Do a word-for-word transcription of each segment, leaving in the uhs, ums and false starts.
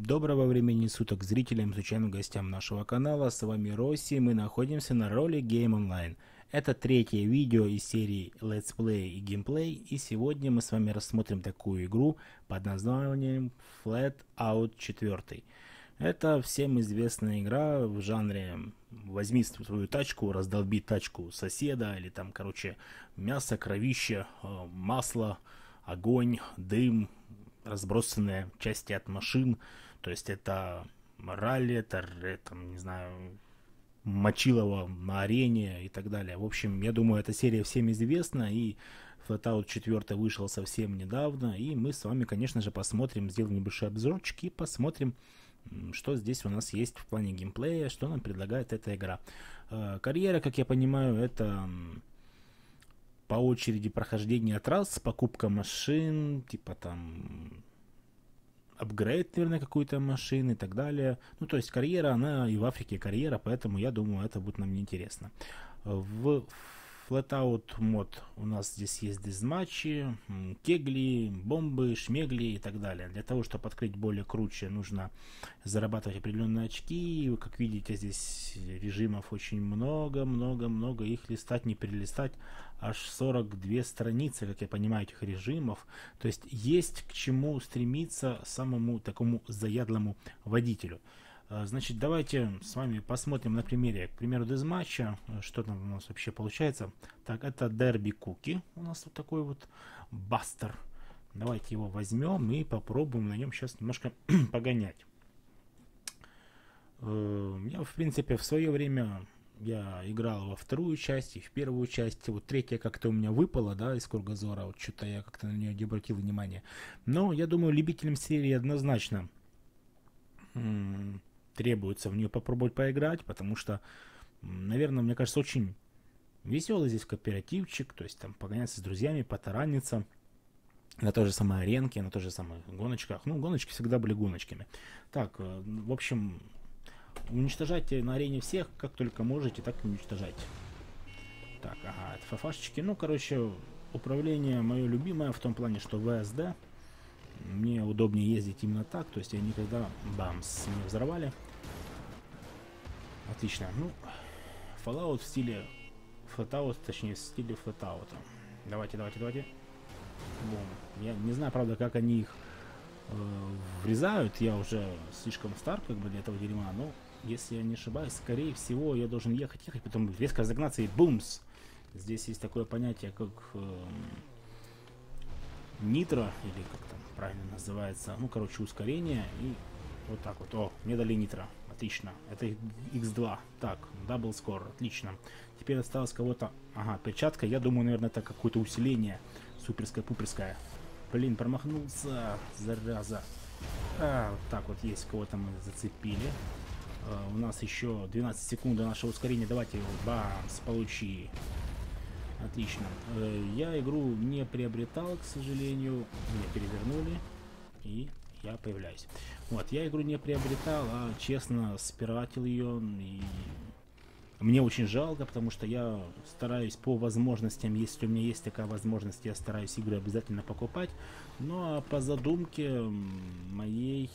Доброго времени суток зрителям и случайным гостям нашего канала. С вами Росси, мы находимся на роли Game Online. Это третье видео из серии Let's Play и Gameplay, и сегодня мы с вами рассмотрим такую игру под названием Flatout четыре. Это всем известная игра в жанре возьми свою тачку, раздолби тачку соседа, или там, короче, мясо, кровище, масло, огонь, дым, разбросанные части от машин. То есть это ралли, это, это, не знаю, мочилово на арене и так далее. В общем, я думаю, эта серия всем известна, и Flatout четыре вышел совсем недавно, и мы с вами, конечно же, посмотрим, сделаем небольшой обзорчик и посмотрим, что здесь у нас есть в плане геймплея, что нам предлагает эта игра. Карьера, как я понимаю, это по очереди прохождение трасс, покупка машин, типа там апгрейд, наверное, какой-то машины и так далее. Ну, то есть карьера, она и в Африке карьера, поэтому я думаю, это будет нам неинтересно. В Flatout мод у нас здесь есть дизматчи, кегли, бомбы, шмегли и так далее. Для того, чтобы открыть более круче, нужно зарабатывать определенные очки. Как видите, здесь режимов очень много, много, много. Их листать, не перелистать. Аж сорок две страницы, как я понимаю, этих режимов. То есть есть к чему стремиться самому такому заядлому водителю. Значит, давайте с вами посмотрим на примере, к примеру, дезматча, что там у нас вообще получается. Так, это Дерби Куки, у нас вот такой вот бастер. Давайте его возьмем и попробуем на нем сейчас немножко погонять. Я, в принципе, в свое время я играл во вторую часть и в первую часть. Вот третья как-то у меня выпала, да, из кругозора. Вот что-то я как-то на нее не обратил внимания. Но я думаю, любителям серии однозначно требуется в нее попробовать поиграть, потому что, наверное, мне кажется, очень веселый здесь кооперативчик, то есть там погоняться с друзьями, потараниться на той же самой аренке, на той же самой гоночках. Ну, гоночки всегда были гоночками. Так, в общем, уничтожайте на арене всех, как только можете, так и уничтожайте. Так, ага, это фафашечки. Ну, короче, управление мое любимое в том плане, что вэ эс дэ. Мне удобнее ездить именно так, то есть я никогда, бамс, не взорвали. Отлично. Ну, Fallout в стиле Flatout, точнее в стиле Flatout. Давайте, давайте, давайте. Бум. Я не знаю, правда, как они их э, врезают. Я уже слишком стар, как бы, для этого дерьма. Но, если я не ошибаюсь, скорее всего, я должен ехать, ехать, потом резко разогнаться и бумс. Здесь есть такое понятие, как э, нитро, или как там правильно называется, ну, короче, ускорение, и вот так вот. О, мне дали нитро, отлично, это икс два, так, дабл скор, отлично. Теперь осталось кого-то, ага, перчатка, я думаю, наверное, это какое-то усиление, суперское-пуперское. Блин, промахнулся, зараза. А, вот так вот, есть, кого-то мы зацепили. А, у нас еще двенадцать секунд до нашего ускорения, давайте его, бамс, получи. Отлично. Я игру не приобретал, к сожалению. Меня перевернули. И я появляюсь. Вот, я игру не приобретал, а честно спиратил ее. И мне очень жалко, потому что я стараюсь по возможностям, если у меня есть такая возможность, я стараюсь игры обязательно покупать. Ну а по задумке моей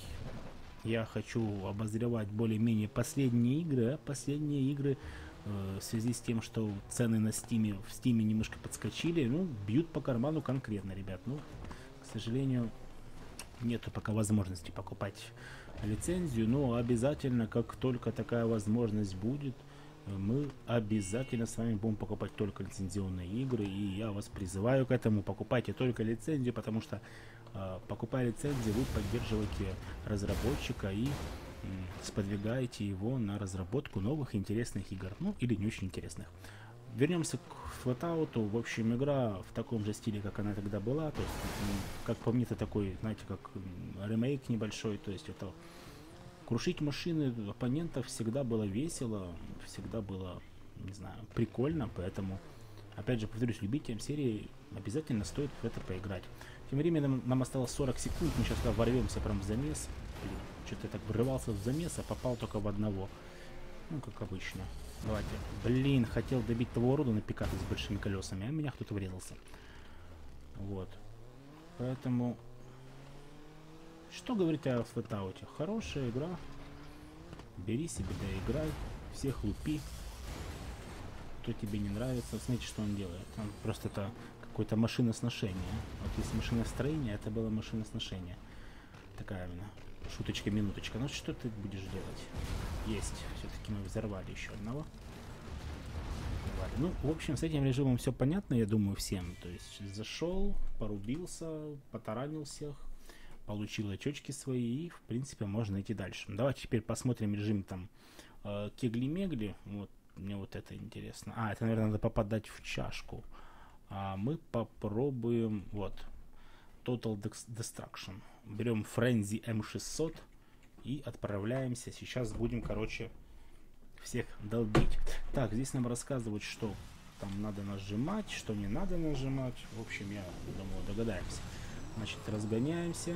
я хочу обозревать более-менее последние игры, а последние игры в связи с тем, что цены на Steam, в Steam немножко подскочили, ну, бьют по карману конкретно, ребят. Ну, к сожалению, нету пока возможности покупать лицензию, но обязательно, как только такая возможность будет, мы обязательно с вами будем покупать только лицензионные игры, и я вас призываю к этому, покупайте только лицензию, потому что, э, покупая лицензию, вы поддерживаете разработчика и сподвигаете его на разработку новых интересных игр, ну или не очень интересных. Вернемся к Flatout. В общем, игра в таком же стиле, как она тогда была, то есть, как по мне, это такой, знаете, как ремейк небольшой, то есть это крушить машины оппонентов всегда было весело, всегда было, не знаю, прикольно, поэтому, опять же, повторюсь, любителям серии обязательно стоит в это поиграть. Тем временем нам осталось сорок секунд, мы сейчас ворвемся прям в замес. Что-то я так врывался в замес, а попал только в одного. Ну, как обычно. Давайте. Блин, хотел добить того урода на пикапе с большими колесами, а меня кто-то врезался. Вот. Поэтому Что говорить о Flatout? Хорошая игра. Бери себе, да играй. Всех лупи. Кто тебе не нравится, смотрите, что он делает. Он просто это какое-то машиносношение. Вот если машиностроение, это было машиносношение. Такая именно шуточка-минуточка. Ну что ты будешь делать? Есть. Все-таки мы взорвали еще одного. Взорвали. Ну, в общем, с этим режимом все понятно, я думаю, всем. То есть зашел, порубился, потаранил всех, получил очечки свои и, в принципе, можно идти дальше. Давайте теперь посмотрим режим там э, кегли-мегли. Вот. Мне вот это интересно. А, это, наверное, надо попадать в чашку. А мы попробуем... Вот. Total Destruction. Берем Frenzy эм шестьсот и отправляемся. Сейчас будем, короче, всех долбить. Так, здесь нам рассказывают, что там надо нажимать, что не надо нажимать. В общем, я думаю, догадаемся. Значит, разгоняемся.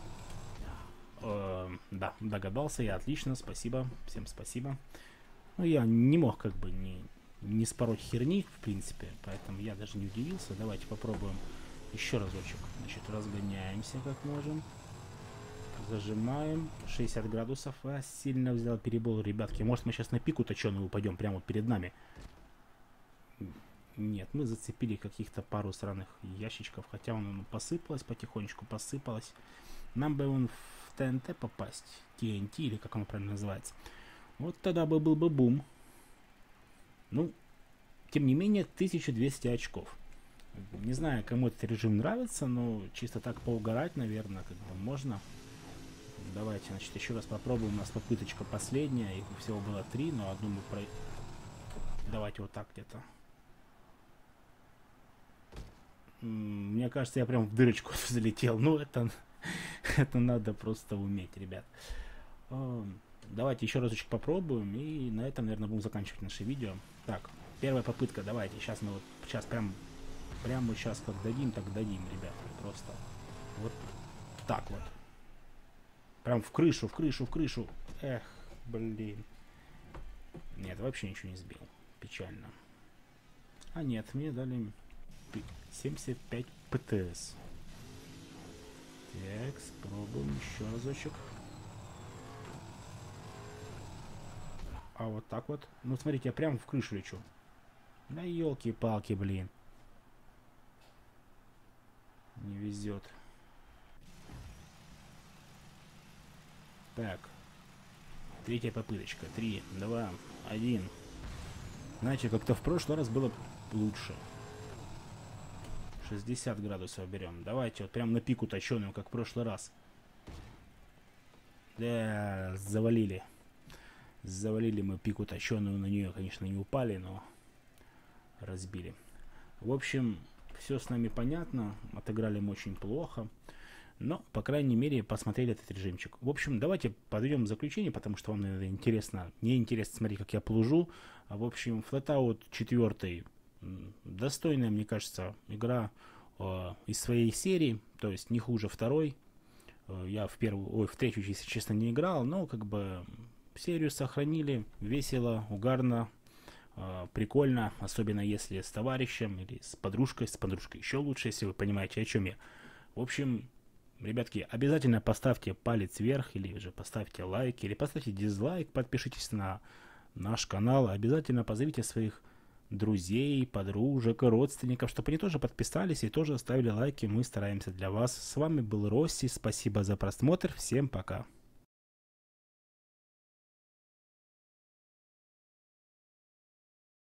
Э, да, догадался я. Отлично, спасибо. Всем спасибо. Ну, я не мог как бы не, не спороть херни, в принципе, поэтому я даже не удивился. Давайте попробуем еще разочек. Значит, разгоняемся как можем. Зажимаем. шестьдесят градусов. А, сильно взял перебол, ребятки. Может, мы сейчас на пику точеную упадем прямо вот перед нами. Нет, мы зацепили каких-то пару сраных ящичков, хотя он посыпалось потихонечку, посыпалось. Нам бы он в ТНТ попасть. ти эн ти, или как он правильно называется. Вот тогда бы был бы бум. Ну, тем не менее, тысяча двести очков. Не знаю, кому этот режим нравится, но чисто так поугарать, наверное, как бы можно. Давайте, значит, еще раз попробуем. У нас попыточка последняя. Их всего было три, но одну мы про... Давайте вот так где-то. Мне кажется, я прям в дырочку залетел. Ну, это, это надо просто уметь, ребят. Давайте еще разочек попробуем, и на этом, наверное, будем заканчивать наше видео. Так, первая попытка, давайте, сейчас мы вот, сейчас прям, прямо сейчас как дадим, так дадим, ребята, просто вот так вот. Прям в крышу, в крышу, в крышу. Эх, блин. Нет, вообще ничего не сбил, печально. А нет, мне дали семьдесят пять пэ тэ эс. Так, спробуем еще разочек. А вот так вот. Ну, смотрите, я прям в крышу лечу. Да елки-палки, блин. Не везет. Так. Третья попыточка. Три, два, один. Значит, как-то в прошлый раз было лучше. шестьдесят градусов берем. Давайте вот прям на пику точеную, как в прошлый раз. Да, завалили. Завалили мы пику точеную, на нее, конечно, не упали, но разбили. В общем, все с нами понятно. Отыграли мы очень плохо. Но, по крайней мере, посмотрели этот режимчик. В общем, давайте подойдем к заключению, потому что вам, наверное, интересно. Мне интересно смотреть, как я плужу. А, в общем, Flatout четыре. Достойная, мне кажется, игра э, из своей серии. То есть не хуже второй. Э, я в первую, ой, в третью, если честно, не играл. Но, как бы... Серию сохранили, весело, угарно, э, прикольно, особенно если с товарищем или с подружкой, с подружкой еще лучше, если вы понимаете, о чем я. В общем, ребятки, обязательно поставьте палец вверх, или же поставьте лайк, или поставьте дизлайк, подпишитесь на наш канал, обязательно позовите своих друзей, подружек, родственников, чтобы они тоже подписались и тоже ставили лайки, мы стараемся для вас. С вами был Росси, спасибо за просмотр, всем пока.